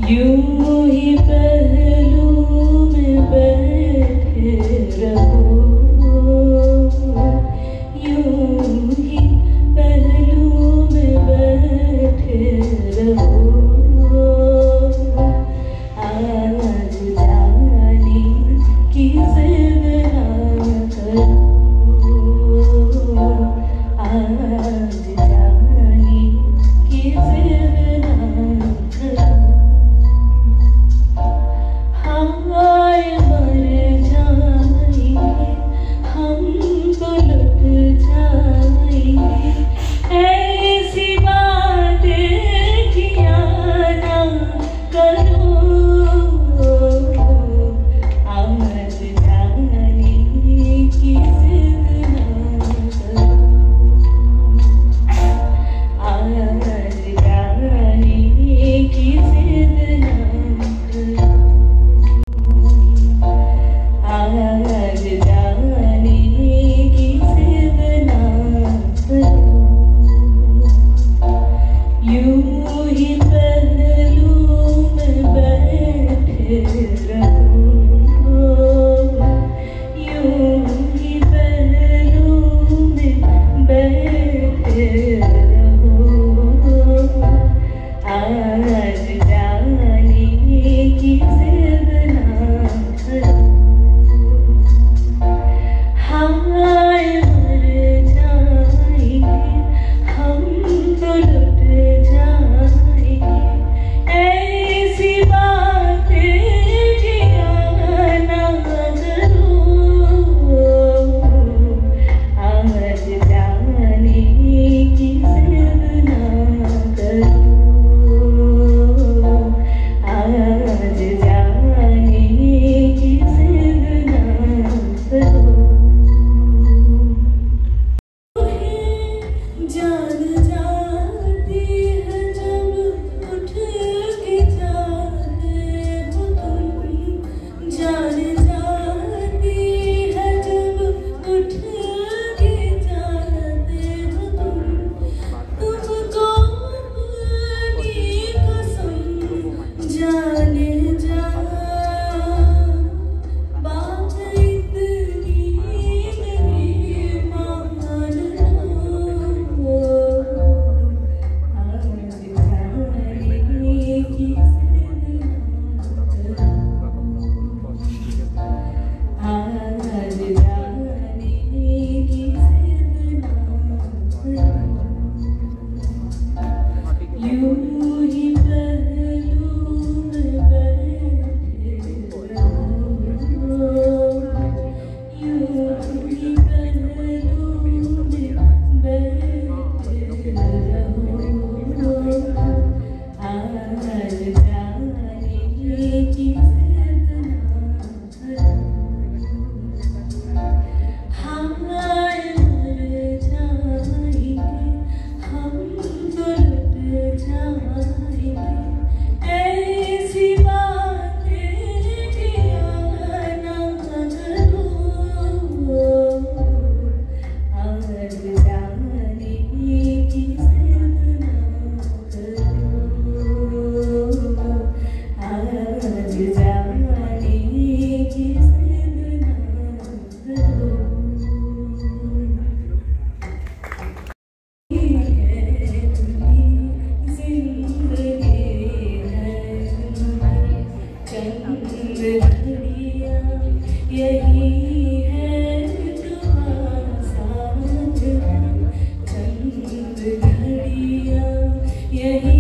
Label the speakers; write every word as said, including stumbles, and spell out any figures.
Speaker 1: यूं ही पहलू में बैठे रहो, यूं ही पहलू में बैठे रहो। आज जाने की जिद ना करो, आज जाने की जिद ना करो। हम आए मर जाएंगे, हम तो लुट जाएंगे, ऐसी बातें किया ना करो। आज जाने की जिद ना करो, आज जाने की जिद ना करो। आज जाने की जिद ना करो, यूं ही पहलू में बैठे रहो, यूं ही पहलू में बैठे रहो। आज जाने की जिद ना करो। हम आए मर जाएंगे, हम तो लुट जाएंगे, ऐसी बातें किया ना करो। आज जाने की जिद ना करो, आज जाने की जिद ना करो। जान जाती है जब उठ के जाते हो तुम, जान जाती है जब उठ के जाते हो तुम। तुमको अपनी कसम जाने जा, बात इतनी नहीं मान लो। आज जाने की जिद ना करो, आज जाने की जिद ना करो। यूं ही पहलू में बैठे रहो, यूं ही पहलू में बैठे रहो। आज जाने की जिद ना करो। हम आए मर जाएंगे, हम तो लुट जाएंगे, ऐसी बातें किया ना करो। आज जाने की जिद ना करो, आज जाने की जिद ना करो। जिंदगी है चंद घड़ियां, यही है तुम्हारा साथ, चंद घड़ियां यही